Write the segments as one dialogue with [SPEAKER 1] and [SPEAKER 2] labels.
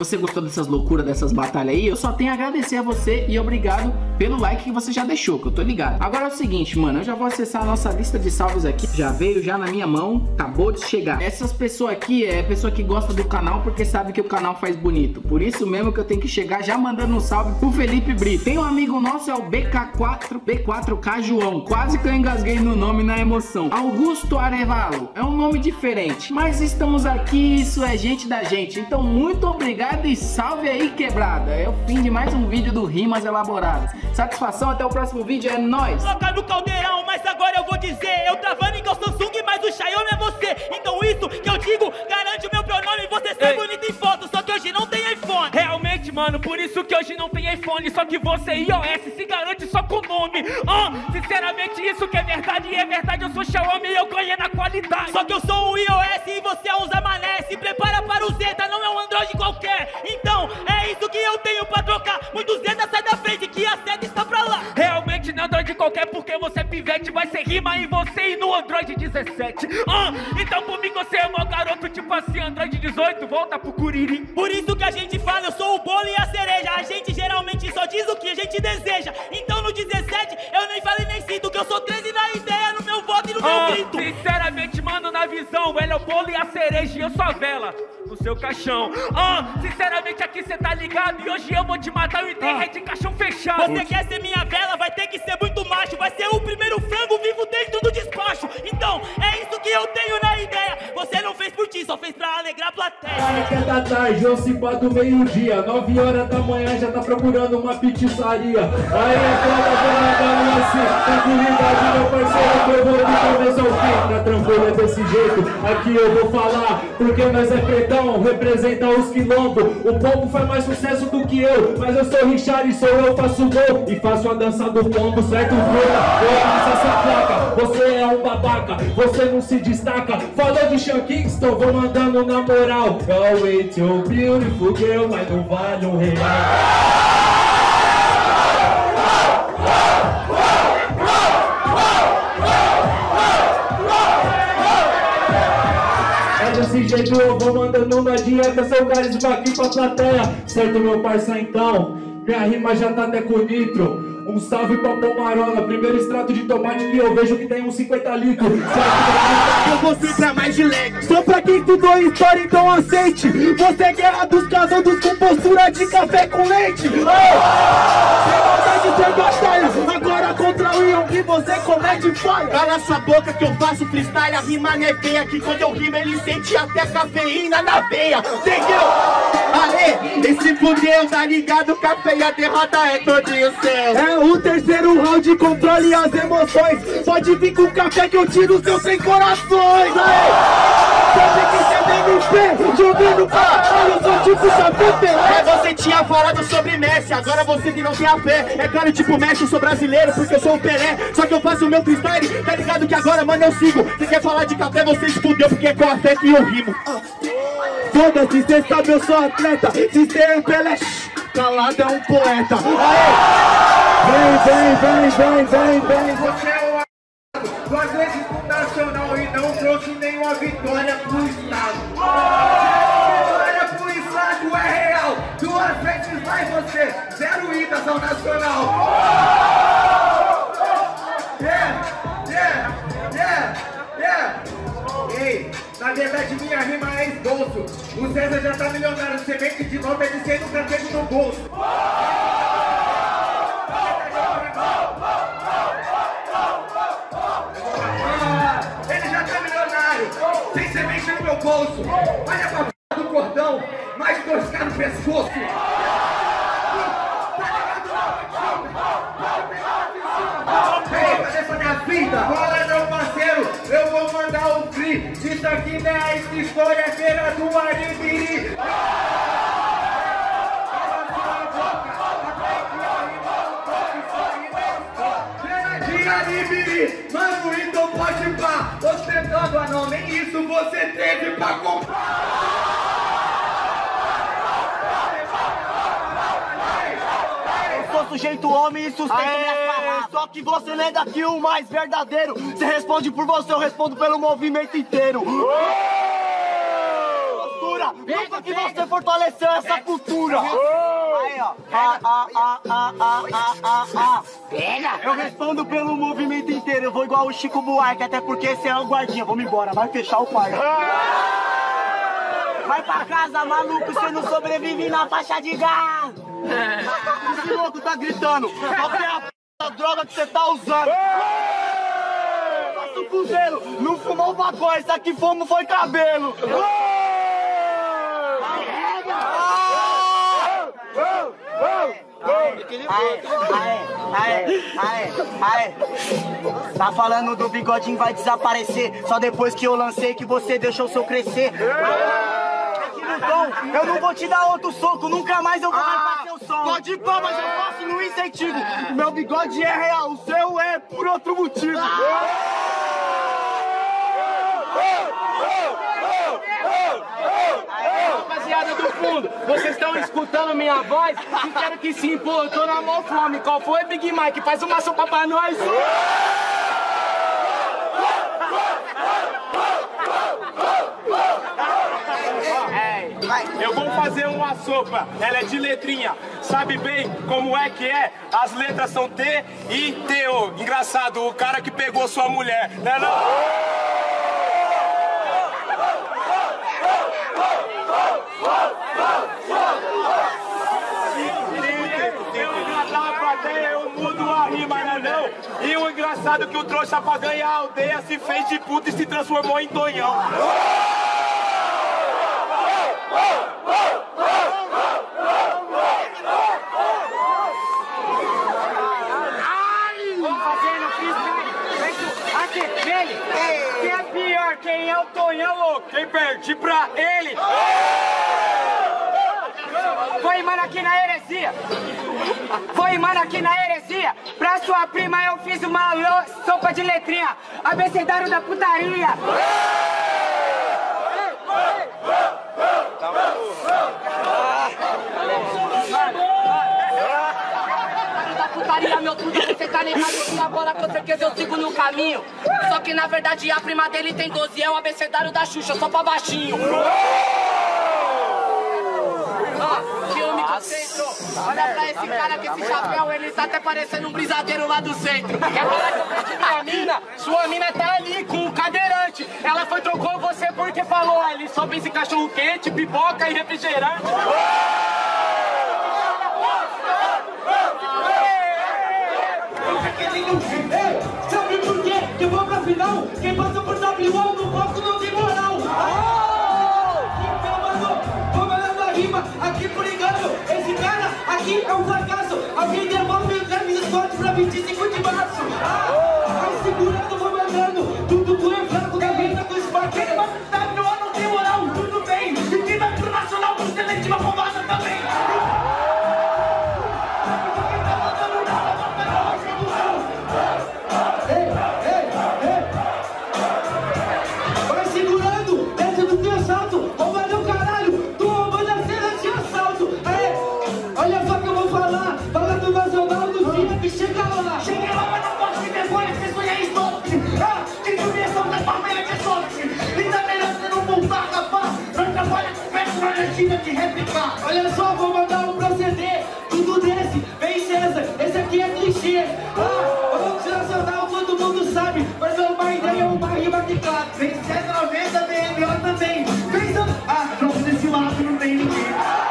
[SPEAKER 1] Você gostou dessas loucuras, dessas batalhas aí? Eu só tenho a agradecer a você e obrigado pelo like que você já deixou, que eu tô ligado. Agora é o seguinte, mano, eu já vou acessar a nossa lista de salves aqui. Já veio já na minha mão, acabou de chegar. Essas pessoas aqui é pessoa que gosta do canal porque sabe que o canal faz bonito. Por isso mesmo que eu tenho que chegar já mandando um salve pro Felipe Brito. Tem um amigo nosso, é o B4K João. Quase que eu engasguei no nome na emoção. Augusto Arevalo. É um nome diferente, mas estamos aqui, isso é gente da gente. Então muito obrigado e salve aí, quebrada. É o fim de mais um vídeo do Rimas Elaboradas. Satisfação, até o próximo vídeo, é nóis.
[SPEAKER 2] Colocar no caldeirão, mas agora eu vou dizer, eu travando igual Samsung, mas o Xiaomi é você. Então isso que eu digo, garante o meu pronome. Você ser bonito em foto, só que hoje não tem iPhone.
[SPEAKER 3] Realmente, mano, por isso que hoje não tem iPhone. Só que você, iOS, se garante só com o nome. Sinceramente, isso que é verdade. E é verdade, eu sou Xiaomi e eu ganhei na qualidade.
[SPEAKER 2] Só que eu sou o iOS e você é um Zé Mané. Se prepara para o Zeta, não é um Android qualquer. Então, é isso que eu tenho pra trocar. Muito Zeta, sai da frente que a seta está pra lá.
[SPEAKER 3] Realmente não é Android qualquer, porque você é pivete. Vai ser rima em você e no Android 17. Então comigo você é mau garoto, tipo assim, Android 18, volta pro Curiri.
[SPEAKER 2] Por isso que a gente fala, eu sou o bolo e a cereja. A gente geralmente só diz o que a gente deseja. Então no 17, eu nem falei nem sinto que eu sou 13 na ideia, no meu voto e no meu grito.
[SPEAKER 3] Sinceramente, mano, na visão, ele é o bolo e a cereja e eu sou a vela no seu caixão. Sinceramente, aqui cê tá ligado e hoje eu vou te matar e tem de caixão fechado.
[SPEAKER 2] Você quer ser minha vela, vai ter que ser muito macho. Vai ser o primeiro frango vivo dentro do despacho. Então, é isso que eu tenho na ideia. Você não fez por ti, só fez pra alegrar a plateia.
[SPEAKER 4] Cara que é da tarde, ou se pá do meio-dia, 9 horas da manhã já tá procurando uma pizzaria. Aí é foda, vou mandando assim, tranquilidade, meu parceiro, que eu vou de começo ao fim. Tá tranquilo, é desse jeito, aqui eu vou falar, porque nós é pretão, representa os quilombos. O pombo faz mais sucesso do que eu, mas eu sou Richard, sou eu, faço gol e faço a dança do pombo, certo? Eu faço essa placa, você é um babaca, você não se destaca. Falou de Sean Kingston, vou mandando na moral. Oh, it's your beautiful girl, mas não vale um real. Desse jeito eu vou mandando, não adianta, seu carisma aqui pra plateia. Certo, meu parça, então, minha rima já tá até com nitro. Um salve pra Pomarola, primeiro extrato de tomate que eu vejo que tem uns 50 litros.
[SPEAKER 5] Eu vou filtrar mais de leg. Só pra quem estudou história, então aceite. Você é guerra dos canudos com postura de café com leite. Sem maldade, sem batalha. Agora contra o Ion que você comete falha. Cala sua boca que eu faço freestyle. A rima não é feia, que quando eu rimo ele sente até cafeína na veia. Entendeu? Aê, esse fudeu, tá ligado? Café e a derrota é todinho seu. É o terceiro round, controle as emoções. Pode vir com café que eu tiro seus sem corações. Aê, sabe que você vem no pé, jogando pra caralho, eu sou tipo Xavier Pelé. Você tinha falado sobre Messi, agora você que não tem a fé. É claro, tipo Messi, eu sou brasileiro porque eu sou o Pelé. Só que eu faço o meu freestyle, tá ligado que agora, mano, eu sigo. Você quer falar de café, você escudeu porque é com a fé que eu rimo. Foda-se, cê sabe eu sou atleta. Se cê é Pelé, calado é um poeta. Aê! Vem.
[SPEAKER 4] Você é o duas vezes no Nacional e não trouxe nenhuma vitória pro estado. Vitória pro estado é real. 2 vezes mais você, 0 idas ao Nacional. Ei, na verdade minha rima é esboço. O César já tá milionário, semente de nome ele sem nunca teve no bolso. Ele já tá milionário, sem semente no meu bolso. Olha pra p*** do cordão, mais 2K no pescoço. Ei, cadê essa minha vida? Bora, meu parceiro, eu vou mandar o free. Isso aqui não é essa história, é feira do Aribiri. Mano, então pode pá, ostentando a não, nem isso você teve pra comprar.
[SPEAKER 5] Eu sou sujeito homem e sustento minhas palavras. Só que você não é daqui o mais verdadeiro. Você responde por você, eu respondo pelo movimento inteiro. Postura, Nunca que você fortaleceu essa cultura. Aí, ó. Pega. Eu respondo pelo movimento inteiro. Eu vou igual o Chico Buarque, até porque esse é o guardinha. Vamos embora, vai fechar o quarto. Vai pra casa, maluco, você não sobrevive na faixa de gás. Esse louco tá gritando. Qual que é a droga que você tá usando? Nosso cruzeiro não fumou maconha, isso aqui fomos foi cabelo. Aê. Tá falando do bigodinho vai desaparecer só depois que eu lancei que você deixou o seu crescer. Eu não vou te dar outro soco, nunca mais eu vou levar seu som. Pode ir pá, mas eu faço no incentivo. O meu bigode é real, o seu é por outro motivo.
[SPEAKER 6] Rapaziada do fundo, vocês estão escutando minha voz? E quero que se impor, eu tô na mão fome. Qual foi, Big Mike? Faz uma sopa pra nós.
[SPEAKER 3] Eu vou fazer uma sopa, ela é de letrinha. Sabe bem como é que é? As letras são T e T-O. Engraçado, o cara que pegou sua mulher, né não? Eu mudo a rima, né não? E o engraçado é que o trouxa pra ganhar a aldeia se fez de puta e se transformou em Tonhão. Quem é pior? Quem é o Tonhão, louco? Quem perdi pra ele?
[SPEAKER 6] Vou rimando aqui na heresia. Pra sua prima eu fiz uma sopa de letrinha. Abecedário da putaria. Putaria, meu truta, você tá ligado que na bola com certeza eu sigo no caminho. Só que na verdade a prima dele tem 12, é o abecedário da Xuxa, só pra baixinho. Que eu me concentro. Olha pra esse cara com esse chapéu, ele tá até parecendo um brisadeiro lá do centro. Quer falar que eu perdi minha mina? Sua mina tá ali com o cadeirante. Ela foi trocou você porque falou, ele só pensa em cachorro quente, pipoca e refrigerante.
[SPEAKER 5] Sabe por quê? Que eu vou pra final. Quem passa por W1 no palco não tem moral. Então, mano, vou mandando a rima aqui por engano. Esse cara aqui é um fracasso. Alguém devolve o Travis Scott pra 25 de março. Vai segurando, vou mandando. Tudo tu é fraco da vida do Spark. Quem passa por W1 não tem moral. Tudo bem. E quem vai pro Nacional por seletiva roubada também. De replicar. Olha só, vou mandar um proceder. Tudo desse, vem César. Esse aqui é clichê. O multinacional todo mundo sabe, mas é uma ideia, uma rima que cabe. Vem César 90, BMO também. Vem César. Pronto, desse lado não tem ninguém.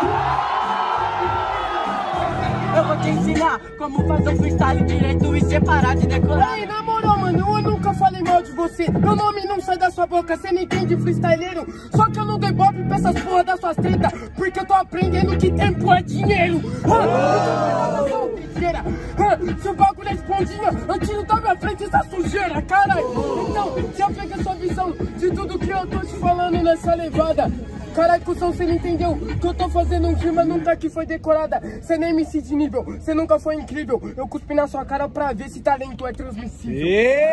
[SPEAKER 6] Eu vou te ensinar como fazer um freestyle direito e separar de decorar.
[SPEAKER 7] Ei, na moral, mano, eu nunca falei mal de você. Meu nome não sai da sua boca, cê não entende freestyleiro. Só que eu não dei bobe pra essas porra das suas tretas, porque eu tô aprendendo que tempo é dinheiro. Se o bagulho é esponjinha, eu tiro da minha frente essa sujeira, caralho. Então, se eu pegar sua visão de tudo que eu tô te falando nessa levada, caralho, cuzão, cê não entendeu que eu tô fazendo um rima, nunca que foi decorada. Cê nem MC de nível, cê nunca foi incrível. Eu cuspi na sua cara pra ver se talento é transmissível.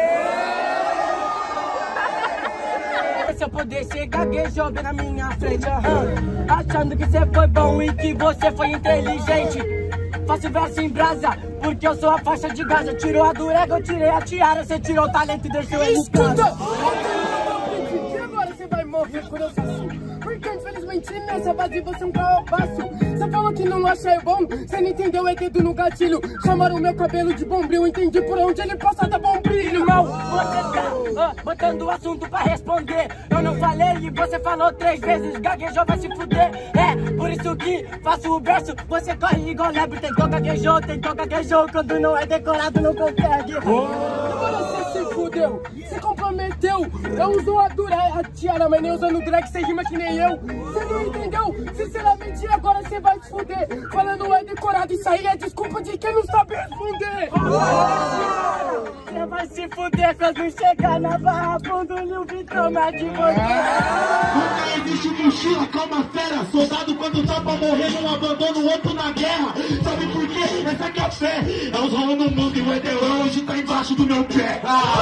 [SPEAKER 7] Se eu poder chegar, gaguejou bem na minha frente, achando que cê foi bom e que você foi inteligente. Faço verso em brasa, porque eu sou a faixa de Gaza. Tirou a durega, eu tirei a tiara. Cê tirou o talento e deixou ele em casa. E agora cê vai morrer por eu sou assim, porque infelizmente menti nessa base, você é um calbaço. Você falou que não acha eu bom, você não entendeu, é dedo no gatilho. Chamaram o meu cabelo de bombril, entendi por onde ele passa da bombril.
[SPEAKER 8] Irmão, você tá botando o assunto pra responder. Eu não falei e você falou 3 vezes, gaguejou, vai se fuder. É, por isso que faço o verso, você corre igual lebre. Tentou gaguejou, quando não é decorado não consegue.
[SPEAKER 7] Agora você se fudeu, você comprometeu. Eu uso a tiara, mas nem usando drag, você rima que nem eu. Você não entendeu? Sinceramente, agora você vai se fuder. Falando é decorado, isso aí é desculpa de quem não sabe responder.
[SPEAKER 8] Você vai se fuder quando chegar na barra, Bundulho Vitão, mas de você.
[SPEAKER 5] Nunca existe mochila, calma fera. Soldado quando tá pra morrer não abandona o outro na guerra. Sabe por quê? Essa que é a fé. É os rolos no mundo e o Edelão hoje tá embaixo do meu pé.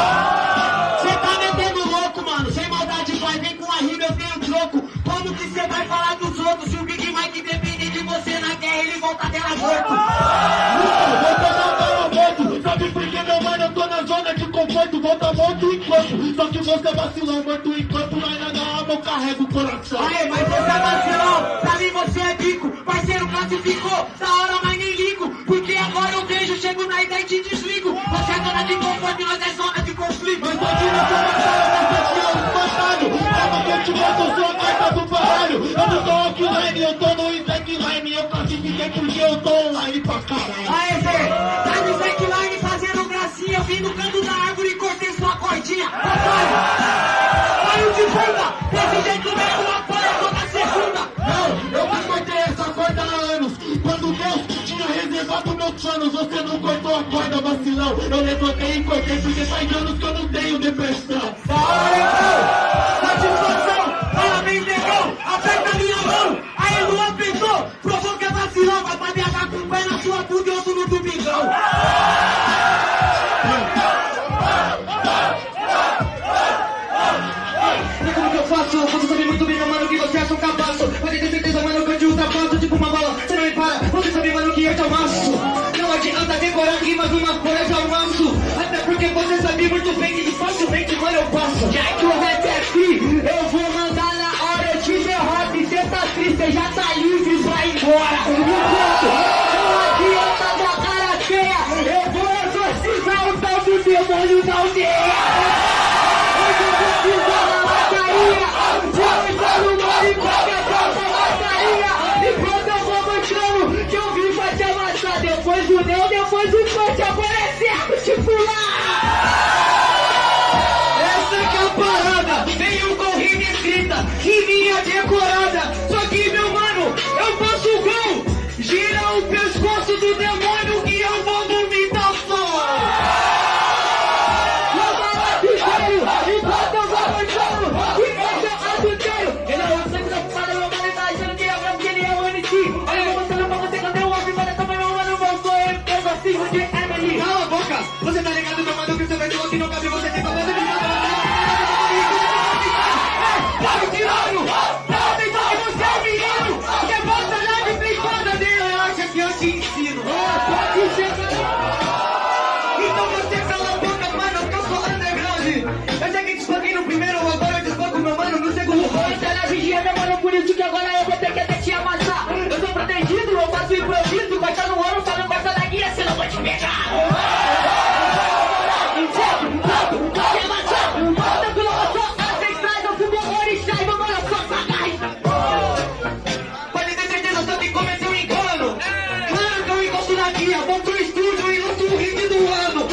[SPEAKER 5] Cê tá metendo louco, mano. Sem maldade vai, vem com a rima, eu tenho troco. Como que cê vai falar dos outros? Se o Big Mike depende de você na guerra, ele volta dela morto. Vou tomar bala morto. Sabe por que, meu mano? Eu tô na zona de conforto. Volta morto enquanto. Só que você vacilou, morto enquanto. Mas na alma eu carrego o coração. Aê, mas você é vacilão. Pra mim você é bico. Parceiro classificou. Da hora, mas nem ligo. Porque agora eu vejo, chego na ideia e te desligo. Você é dona de conforto e nós é zona de conflito. Mas aqui não sou batalha, você é um batalho. Calma que eu te boto, eu sou a carta do baralho. Eu não tô offline, eu tô no slackline. Eu classifiquei porque eu tô online pra caralho. Aê, Zé, tá no slackline fazendo gracinha. Eu vim no canto da árvore e cortei sua cordinha. Saiu de bunda, desse jeito mesmo apoia toda segunda. Não, eu que cortei essa corda há anos. Quando Deus tinha reservado meus planos, você não cortou a corda, vacilão. Eu levantei e cortei porque faz anos que eu não tenho depressão. Da hora então, satisfação, parabéns negão, aperta minha mão. Aí Luan pensou, provou que é vacilão. Vai pra BH com o pé na sua bunda e outro no domingão. Como que eu faço? Você sabe muito bem, meu mano, que você é um cabaço. Pode ter certeza, mano, que eu te ultrapasso tipo uma bala. Você não me para, você sabe, mano, que eu te amasso. Não adianta decorar rimas, uma coisa eu amasso. Até porque você sabe muito bem que facilmente, mano, eu passo. Já que o rap é free, eu vou mandar na hora, eu te derroto. E cê tá triste, cê já tá livre, vai embora. Não adianta dar cara feia, eu vou exorcizar o tal do demônio da aldeia. Hoje eu vou pisar na lataria, vou entrar no mar e qualquer coisa lataria. Enquanto eu vou mostrando que eu vim pra te amassar. Depois o Neo, depois o Forte, agora é certo te pular. Essa que é a parada, venho com rima escrita, riminha decorada. Só que, meu mano, eu faço o gol, gira o pescoço do demônio e eu vou vomitar fora. Enquanto eu vou mostrando que esse é o adultério. Ele é o sangue da fumada, meu mano, tá achando que é branco, que ele é o MC. Olha, eu vou mostrando pra você quando eu ouvi, mas também meu mano voltou, eu gosto de Emily. Cala a boca, você tá ligado, meu mano, que você vai ter que não cabe, você tem que fazer de nada. Vai tirando, não pensar que você é menino, que bota lá de brincada dele, eu acho que eu te ensino. Pode ser. Então você cala a boca, mano, que eu sou underground. Eu já que te espanquei no primeiro, agora eu te espanco, meu mano, no segundo. Você é na vigia, meu mano, por isso que agora eu vou ter que até te amassar. Eu sou protegido, eu faço improviso, corta no ouro, só não corta na guia, senão eu vou te pegar. Pode ter certeza, só que cometeu um engano. Claro que eu encosto na guia, vou pro estúdio e lanço o hit do ano.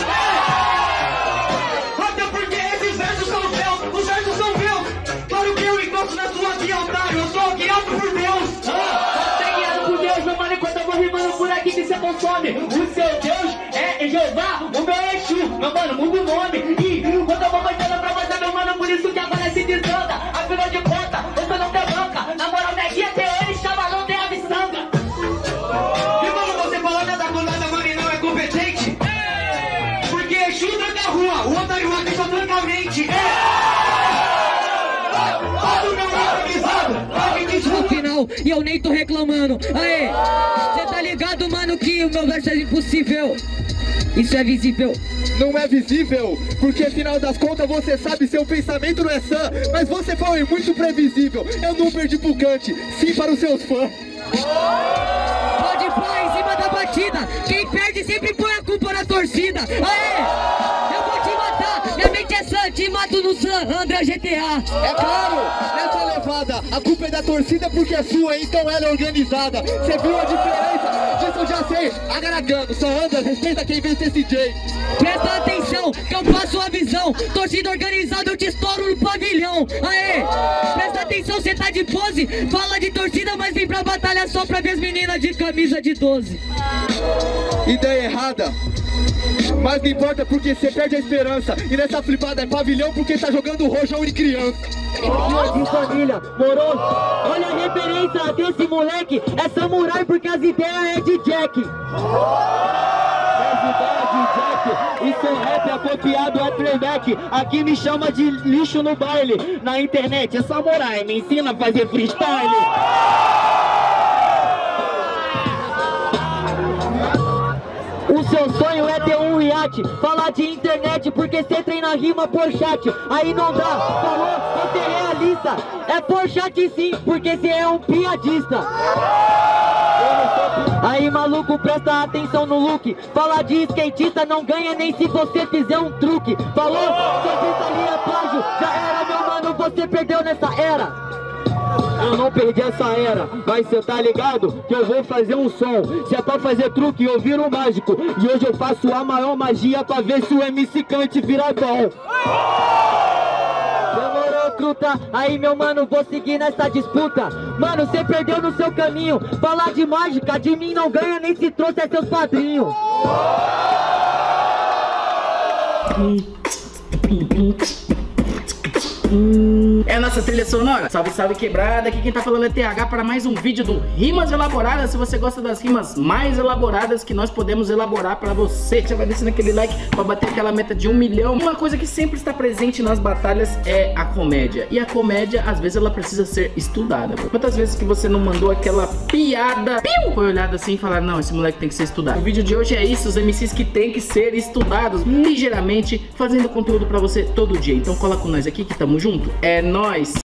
[SPEAKER 5] Até porque esses versos são meus, os versos são meus. Claro que eu encosto na sua guia, otário, eu sou guiado por Deus. Você é guiado por Deus, meu mano, enquanto eu vou rimando por aqui que você consome. O seu Deus é Jeová, o meu é Exu, meu mano, muda o nome. E quando eu vou mostrando pra você, meu mano, por isso que agora se desanda. Afinal de contas, você não tem banca. Na moral, minha guia tem ele, chama, não tem a miçanga. E quando você fala nada com nada, mano, e não é competente? Porque Exu tranca a rua, o otário aqui só tranca a mente. Todo meu rap avisado, no final, e eu nem tô reclamando. Aê, cê tá ligado, mano, que o meu verso é impossível.
[SPEAKER 8] isso é visível.
[SPEAKER 5] Não é visível, porque afinal das contas você sabe, seu pensamento não é sã. Mas você foi muito previsível. Eu não perdi pro Kant, sim para os seus fãs.
[SPEAKER 8] Pode pôr em cima da batida. Quem perde sempre põe a culpa na torcida. Aê! Eu vou te matar. Minha mente é sã, te mato no San Andreas GTA.
[SPEAKER 5] É claro, nessa levada, a culpa é da torcida porque é sua, então ela é organizada. Você viu a diferença? Disso eu já sei. Agaragando, San Andreas, respeita quem vence esse J.
[SPEAKER 8] Presta atenção, que eu passo a visão. Torcida organizada, eu te estouro no pavilhão. Aê! Presta atenção, cê tá de pose. Fala de torcida, mas vem pra batalha só pra ver as meninas de camisa de 12.
[SPEAKER 5] Ideia errada, mas não importa porque você perde a esperança. E nessa flipada é pavilhão porque tá jogando rojão em criança.
[SPEAKER 8] De família, moro? Olha a referência desse moleque. É samurai porque as ideias é de Jack. Isso é rap, é copiado, é playback. Aqui me chama de lixo no baile. Na internet é samurai, me ensina a fazer freestyle. O seu sonho é ter um iate, falar de internet porque cê treina rima por chat. Aí não dá, falou, você é realista. É por chat sim, porque cê é um piadista. Aí maluco, presta atenção no look. Falar de skatista não ganha nem se você fizer um truque. Falou? Sua gritaria é plágio. Já era, meu mano, você perdeu nessa era. Eu não perdi essa era, mas cê tá ligado que eu vou fazer um som. Se é pra fazer truque, eu viro mágico. E hoje eu faço a maior magia pra ver se o MC Kant vira bom. Truta. Aí meu mano, vou seguir nessa disputa. Mano, cê perdeu no seu caminho. Falar de mágica, de mim não ganha nem se trouxe é seus padrinhos.
[SPEAKER 1] É a nossa trilha sonora. Salve, salve, quebrada. Aqui quem tá falando é TH para mais um vídeo do Rimas Elaboradas. Se você gosta das rimas mais elaboradas que nós podemos elaborar pra você, já vai descendo aquele like pra bater aquela meta de 1 milhão. Uma coisa que sempre está presente nas batalhas é a comédia. E a comédia, às vezes, ela precisa ser estudada. Quantas vezes que você não mandou aquela piada, foi olhado assim e falar, não, esse moleque tem que ser estudado. O vídeo de hoje é isso, os MCs que tem que ser estudados ligeiramente, fazendo conteúdo pra você todo dia. Então cola com nós aqui que tamo junto. É nóis!